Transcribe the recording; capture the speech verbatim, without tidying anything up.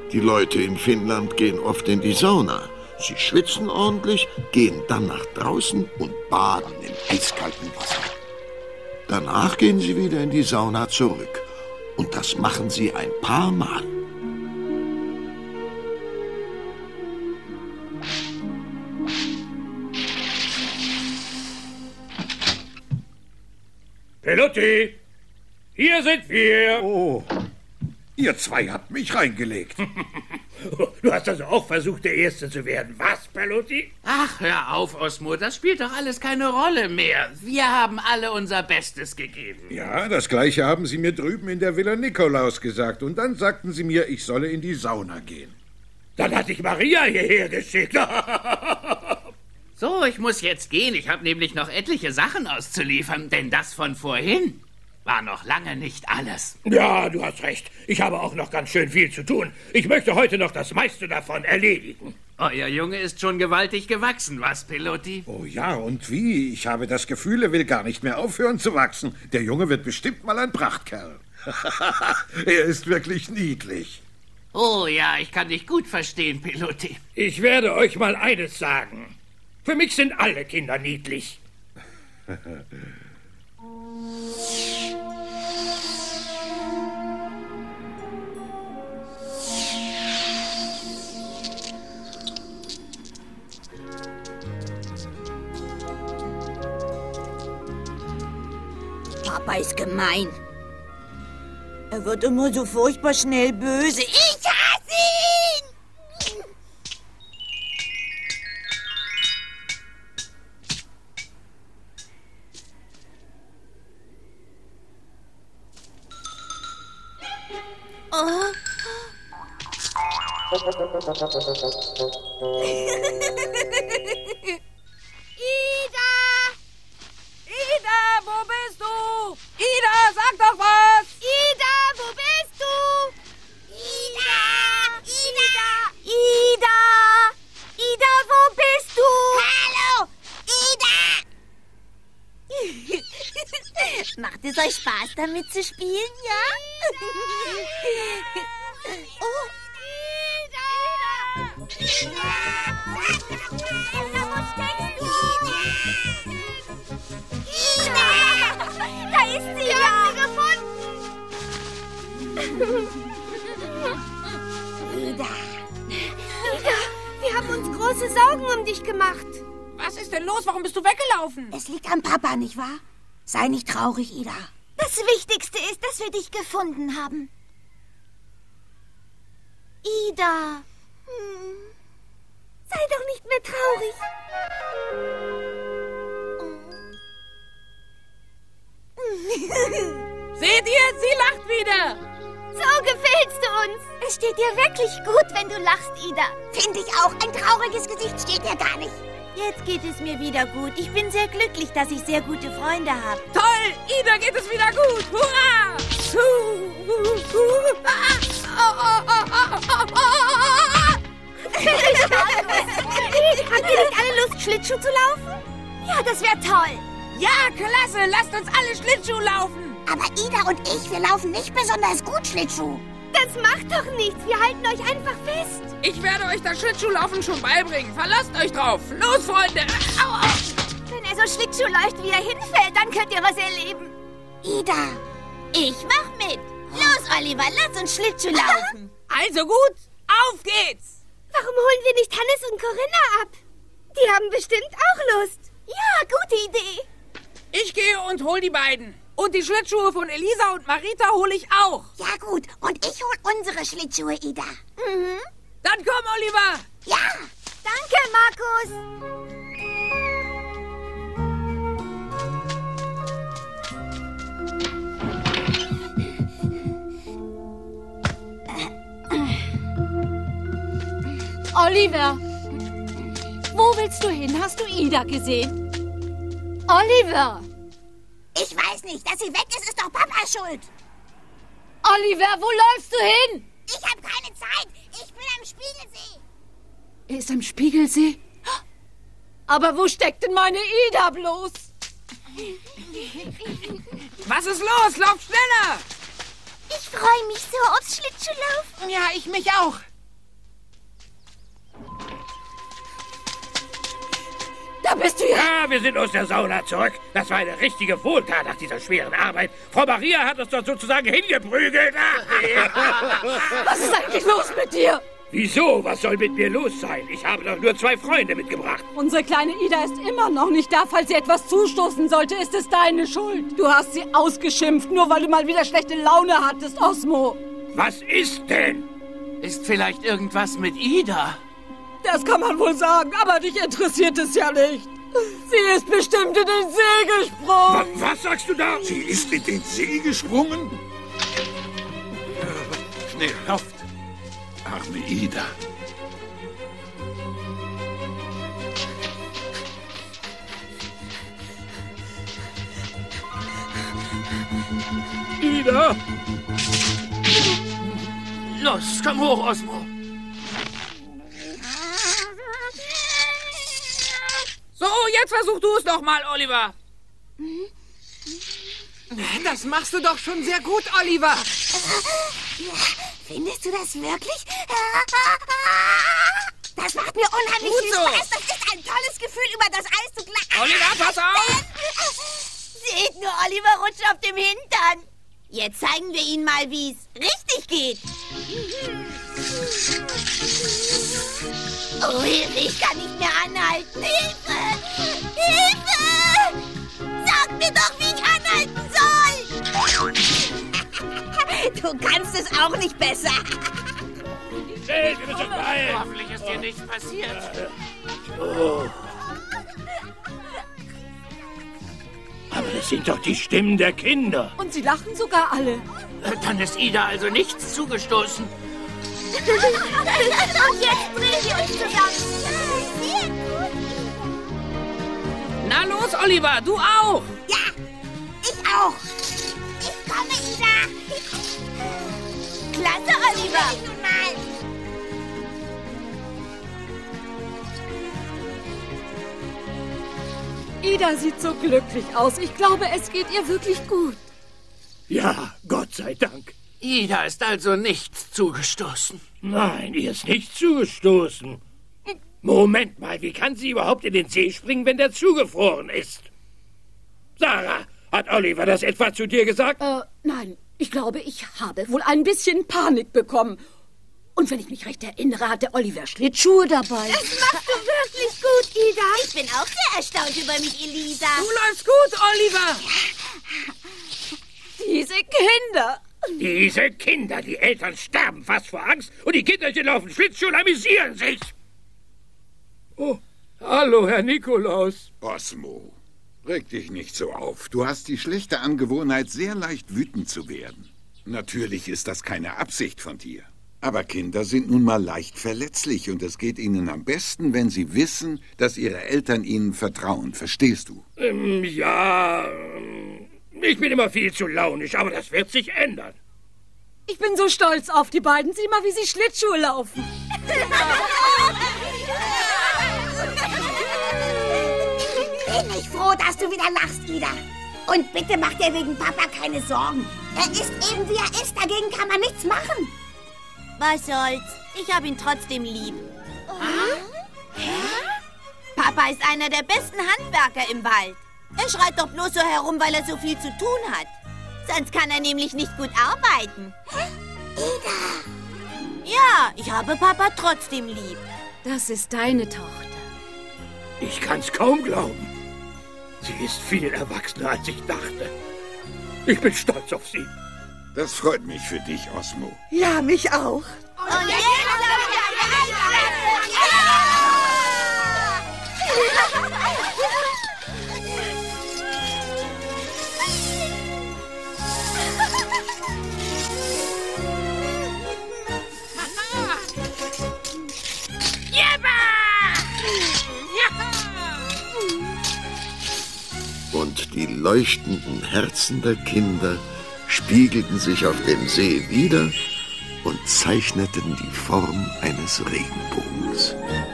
Die Leute in Finnland gehen oft in die Sauna. Sie schwitzen ordentlich, gehen dann nach draußen und baden im eiskalten Wasser. Danach gehen sie wieder in die Sauna zurück. Und das machen sie ein paar Mal. Pelotti, hier sind wir. Oh, ihr zwei habt mich reingelegt. Du hast also auch versucht, der Erste zu werden. Was, Pelotti? Ach, hör auf, Osmo, das spielt doch alles keine Rolle mehr. Wir haben alle unser Bestes gegeben. Ja, das Gleiche haben sie mir drüben in der Villa Nikolaus gesagt. Und dann sagten sie mir, ich solle in die Sauna gehen. Dann hat dich Maria hierher geschickt. So, ich muss jetzt gehen. Ich habe nämlich noch etliche Sachen auszuliefern. Denn das von vorhin war noch lange nicht alles. Ja, du hast recht. Ich habe auch noch ganz schön viel zu tun. Ich möchte heute noch das meiste davon erledigen. Euer Junge ist schon gewaltig gewachsen, was, Pelotti? Oh ja, und wie? Ich habe das Gefühl, er will gar nicht mehr aufhören zu wachsen. Der Junge wird bestimmt mal ein Prachtkerl. Er ist wirklich niedlich. Oh ja, ich kann dich gut verstehen, Pelotti. Ich werde euch mal eines sagen. Für mich sind alle Kinder niedlich. Papa ist gemein. Er wird immer so furchtbar schnell böse. Ich hasse ihn! Oh. Ida! Ida, wo bist du? Ida, sag doch was! Ida, wo bist du? Ida! Ida! Ida! Ida, wo bist du? Hallo! Ida! Macht es euch Spaß, damit zu spielen, ja? Oh. Ida! Ida! Ida, wo steckst du? Ida! Da ist sie, ja! Sie gefunden! Ida! Ida, wir haben uns große Sorgen um dich gemacht. Was ist denn los? Warum bist du weggelaufen? Es liegt am Papa, nicht wahr? Sei nicht traurig, Ida. Das Wichtigste ist, dass wir dich gefunden haben. Ida! Hm. Sei doch nicht mehr traurig. Seht ihr? Sie lacht wieder. So gefällst du uns. Es steht dir wirklich gut, wenn du lachst, Ida. Finde ich auch. Ein trauriges Gesicht steht dir gar nicht. Jetzt geht es mir wieder gut. Ich bin sehr glücklich, dass ich sehr gute Freunde habe. Toll! Ida geht es wieder gut. Hurra! Habt ihr nicht alle Lust, Schlittschuh zu laufen? Ja, das wäre toll. Ja, klasse. Lasst uns alle Schlittschuh laufen. Aber Ida und ich, wir laufen nicht besonders gut Schlittschuh. Das macht doch nichts. Wir halten euch einfach fest. Ich werde euch das Schlittschuhlaufen schon beibringen. Verlasst euch drauf. Los, Freunde. Au, au. Wenn er so Schlittschuh läuft, wie er hinfällt, dann könnt ihr was erleben. Ida, ich mach mit. Los, Oliver, lass uns Schlittschuh laufen. Also gut, auf geht's. Warum holen wir nicht Hannes und Corinna ab? Die haben bestimmt auch Lust. Ja, gute Idee. Ich gehe und hol die beiden. Und die Schlittschuhe von Elisa und Marita hole ich auch. Ja gut, und ich hol unsere Schlittschuhe, Ida. Mhm. Dann komm, Oliver. Ja, danke, Markus. Oliver, wo willst du hin? Hast du Ida gesehen? Oliver! Ich weiß nicht, dass sie weg ist, ist doch Papas Schuld. Oliver, wo läufst du hin? Ich habe keine Zeit. Ich bin am Spiegelsee. Er ist am Spiegelsee? Aber wo steckt denn meine Ida bloß? Was ist los? Lauf schneller! Ich freue mich so aufs Schlittschuhlaufen. Ja, ich mich auch. Da bist du ja. Ja, wir sind aus der Sauna zurück. Das war eine richtige Wohltat nach dieser schweren Arbeit. Frau Maria hat uns dort sozusagen hingeprügelt. Was ist eigentlich los mit dir? Wieso? Was soll mit mir los sein? Ich habe doch nur zwei Freunde mitgebracht. Unsere kleine Ida ist immer noch nicht da. Falls sie etwas zustoßen sollte, ist es deine Schuld. Du hast sie ausgeschimpft, nur weil du mal wieder schlechte Laune hattest, Osmo. Was ist denn? Ist vielleicht irgendwas mit Ida? Das kann man wohl sagen, aber dich interessiert es ja nicht. Sie ist bestimmt in den See gesprungen. Was, was sagst du da? Sie ist in den See gesprungen? Schnell, lauft. Arme Ida. Ida! Los, komm hoch, Osmo. So, jetzt versuch du es doch mal, Oliver. Das machst du doch schon sehr gut, Oliver. Findest du das wirklich? Das macht mir unheimlich Gut viel so. Spaß. Das ist ein tolles Gefühl, über das Eis zu gleiten. Oliver, pass auf! Seht nur, Oliver rutscht auf dem Hintern. Jetzt zeigen wir ihnen mal, wie es richtig geht. Oh, Hilfe, ich kann nicht mehr anhalten. Hilfe! Hilfe! Sag mir doch, wie ich anhalten soll! Du kannst es auch nicht besser. Schnell, wir müssen beeilen. Hoffentlich ist dir nichts passiert. Oh. Aber das sind doch die Stimmen der Kinder. Und sie lachen sogar alle. Dann ist Ida also nichts zugestoßen. Und jetzt drehen wir uns zusammen. Sehr gut. Na los, Oliver, du auch! Ja, ich auch. Ich komme, Ida. Klasse, Oliver. Nun mal. Ida sieht so glücklich aus. Ich glaube, es geht ihr wirklich gut. Ja, Gott sei Dank. Ida ist also nichts zugestoßen. Nein, ihr ist nicht zugestoßen. Moment mal, wie kann sie überhaupt in den See springen, wenn der zugefroren ist? Sarah, hat Oliver das etwa zu dir gesagt? Äh, nein, ich glaube, ich habe wohl ein bisschen Panik bekommen. Und wenn ich mich recht erinnere, hatte Oliver Schlittschuhe dabei. Das machst du wirklich gut, Ida. Ich bin auch sehr erstaunt über mich, Elisa. Du läufst gut, Oliver! Diese Kinder. Diese Kinder, die Eltern sterben fast vor Angst und die Kinderchen laufen Schlittschuh und amüsieren sich. Oh, hallo, Herr Nikolaus. Osmo, reg dich nicht so auf. Du hast die schlechte Angewohnheit, sehr leicht wütend zu werden. Natürlich ist das keine Absicht von dir. Aber Kinder sind nun mal leicht verletzlich und es geht ihnen am besten, wenn sie wissen, dass ihre Eltern ihnen vertrauen. Verstehst du? Ähm, ja, ähm, ich bin immer viel zu launisch, aber das wird sich ändern. Ich bin so stolz auf die beiden. Sieh mal, wie sie Schlittschuhe laufen. Bin ich froh, dass du wieder lachst, Ida. Und bitte mach dir wegen Papa keine Sorgen. Er ist eben, wie er ist. Dagegen kann man nichts machen. Was soll's? Ich habe ihn trotzdem lieb. Papa ist einer der besten Handwerker im Wald. Er schreit doch bloß so herum, weil er so viel zu tun hat. Sonst kann er nämlich nicht gut arbeiten. Ida! Ja, ich habe Papa trotzdem lieb. Das ist deine Tochter. Ich kann's kaum glauben. Sie ist viel erwachsener, als ich dachte. Ich bin stolz auf sie. Das freut mich für dich, Osmo. Ja, mich auch. Und jetzt Und die leuchtenden Herzen der Kinder spiegelten sich auf dem See wieder und zeichneten die Form eines Regenbogens.